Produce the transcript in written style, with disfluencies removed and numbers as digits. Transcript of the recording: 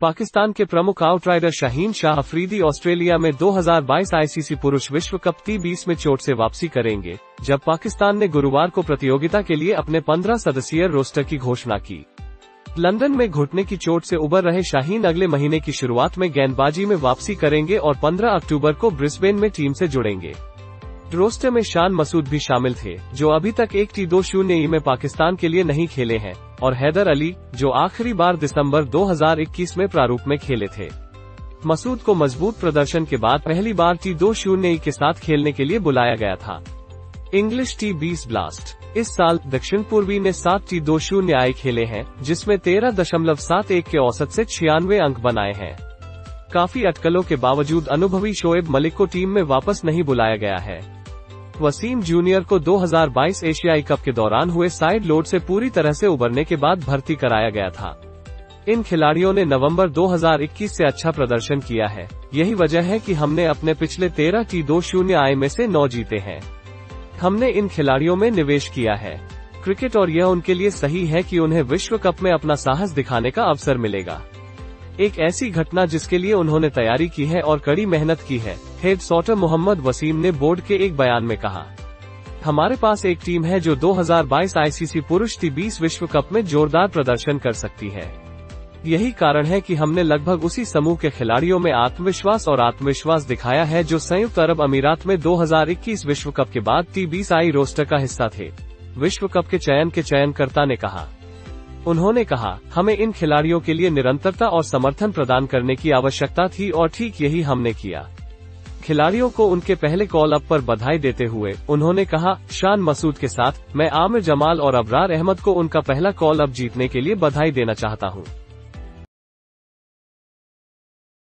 पाकिस्तान के प्रमुख outrider Shaheen Shah Afridi Australia में 2022 आईसीसी पुरुष विश्व कप T20 में चोट से वापसी करेंगे, जब पाकिस्तान ने गुरुवार को प्रतियोगिता के लिए अपने 15 सदस्यीय रोस्टर की घोषणा की। लंदन में घुटने की चोट से उबर रहे शाहीन अगले महीने की शुरुआत में गेंदबाजी में वापसी करेंगे और 15 अक्टूबर को ब्रिस्बेन में टीम से जुड़ेंगे। रोस्टर में शान मसूद भी शामिल थे, जो अभी तक एक T20 में पाकिस्तान के लिए नहीं खेले हैं, और हैदर अली, जो आखिरी बार दिसंबर 2021 में प्रारूप में खेले थे। मसूद को मजबूत प्रदर्शन के बाद पहली बार T20 के साथ खेलने के लिए बुलाया गया था। English T20 blast. इस साल दक्षिण पूर्वी ने 7 T20 खेले हैं, जिसमें 13.71 के औसत से 96 अंक बनाए हैं। काफी अटकलों के बावजूद अनुभवी शोएब मलिक को टीम में वापस नहीं बुलाया गया है। वसीम जूनियर को 2022 एशियाई कप के दौरान हुए साइड लोड से पूरी तरह से उबरने के बाद भर्ती कराया गया था। इन खिलाड़ियों ने नवंबर 2021 से अच्छा प्रदर्शन किया है। यही वजह है कि हमने अपने पिछले 13 T20 में से 9 जीते हैं। हमने इन खिलाड़ियों में निवेश किया है क्रिकेट, और यह उनके लिए सही है कि उन्हें विश्व कप में अपना साहस दिखाने का अवसर मिलेगा। एक ऐसी घटना जिसके लिए उन्होंने तैयारी की है और कड़ी मेहनत की है, हेड सॉटर मोहम्मद वसीम ने बोर्ड के एक बयान में कहा। हमारे पास एक टीम है जो 2022 आईसीसी पुरुष T20 विश्व कप में जोरदार प्रदर्शन कर सकती है। यही कारण है कि हमने लगभग उसी समूह के खिलाड़ियों में आत्मविश्वास दिखाया है जो संयुक्त अरब अमीरात में 2021 विश्व कप के बाद T20 रोस्टर का हिस्सा थे, विश्व कप के चयनकर्ता ने कहा। उन्होंने कहा, हमें इन खिलाड़ियों के लिए निरंतरता और समर्थन प्रदान करने की आवश्यकता थी और ठीक यही हमने किया। खिलाड़ियों को उनके पहले कॉल अप पर बधाई देते हुए उन्होंने कहा, शान मसूद के साथ मैं आमिर जमाल और अबरार अहमद को उनका पहला कॉल अप जीतने के लिए बधाई देना चाहता हूं।